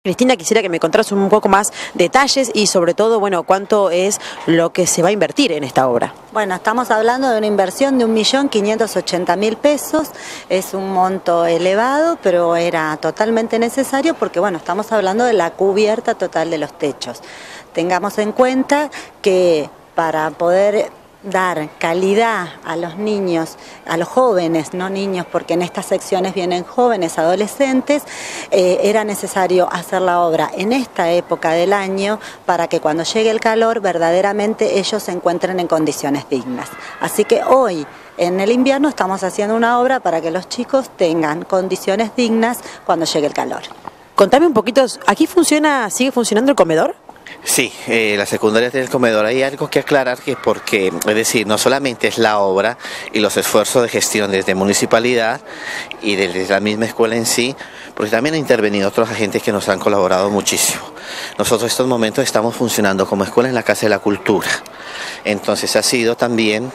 Cristina, quisiera que me contaras un poco más detalles y sobre todo, bueno, cuánto es lo que se va a invertir en esta obra. Bueno, estamos hablando de una inversión de 1.580.000 pesos, es un monto elevado, pero era totalmente necesario porque, bueno, estamos hablando de la cubierta total de los techos. Tengamos en cuenta que para poder dar calidad a los niños, a los jóvenes, no niños, porque en estas secciones vienen jóvenes, adolescentes, era necesario hacer la obra en esta época del año para que cuando llegue el calor verdaderamente ellos se encuentren en condiciones dignas. Así que hoy, en el invierno, estamos haciendo una obra para que los chicos tengan condiciones dignas cuando llegue el calor. Contame un poquito, ¿aquí sigue funcionando el comedor? Sí, la secundaria tiene el comedor. Hay algo que aclarar, que porque, es decir, no solamente es la obra y los esfuerzos de gestión desde municipalidad y desde la misma escuela en sí, porque también han intervenido otros agentes que nos han colaborado muchísimo. Nosotros en estos momentos estamos funcionando como escuela en la Casa de la Cultura, entonces ha sido también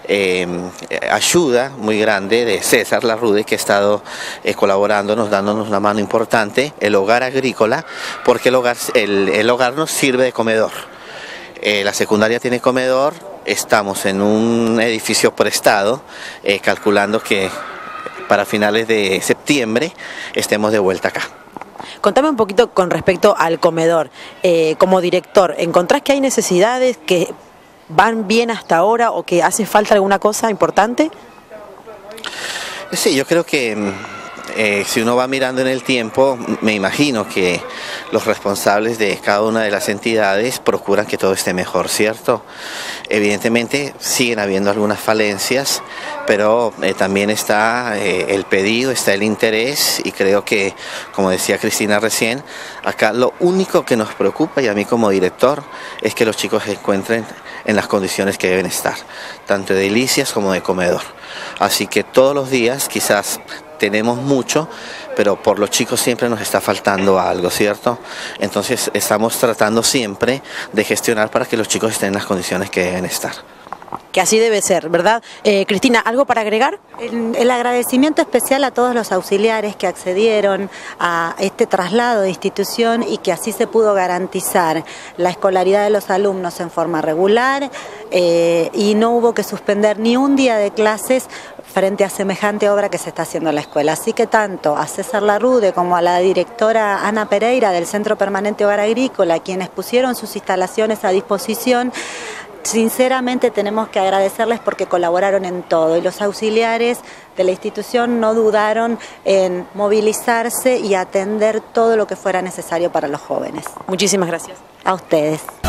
ayuda muy grande de César Larrude, que ha estado colaborándonos, dándonos una mano importante, el hogar agrícola, porque el hogar nos sirve de comedor. La secundaria tiene comedor, estamos en un edificio prestado, calculando que para finales de septiembre estemos de vuelta acá. Contame un poquito con respecto al comedor. Como director, ¿encontrás que hay necesidades que van bien hasta ahora o que hace falta alguna cosa importante? Sí, yo creo que si uno va mirando en el tiempo, me imagino que los responsables de cada una de las entidades procuran que todo esté mejor, ¿cierto? Evidentemente siguen habiendo algunas falencias, pero también está el pedido, está el interés, y creo que, como decía Cristina recién, acá lo único que nos preocupa, y a mí como director, es que los chicos se encuentren en las condiciones que deben estar, tanto de edilicias como de comedor. Así que todos los días quizás tenemos mucho, pero por los chicos siempre nos está faltando algo, ¿cierto? Entonces estamos tratando siempre de gestionar para que los chicos estén en las condiciones que deben estar. Que así debe ser, ¿verdad? Cristina, ¿algo para agregar? El agradecimiento especial a todos los auxiliares que accedieron a este traslado de institución y que así se pudo garantizar la escolaridad de los alumnos en forma regular y no hubo que suspender ni un día de clases frente a semejante obra que se está haciendo en la escuela. Así que tanto a César Larrude como a la directora Ana Pereira del Centro Permanente Hogar Agrícola, quienes pusieron sus instalaciones a disposición, sinceramente tenemos que agradecerles porque colaboraron en todo, y los auxiliares de la institución no dudaron en movilizarse y atender todo lo que fuera necesario para los jóvenes. Muchísimas gracias. A ustedes.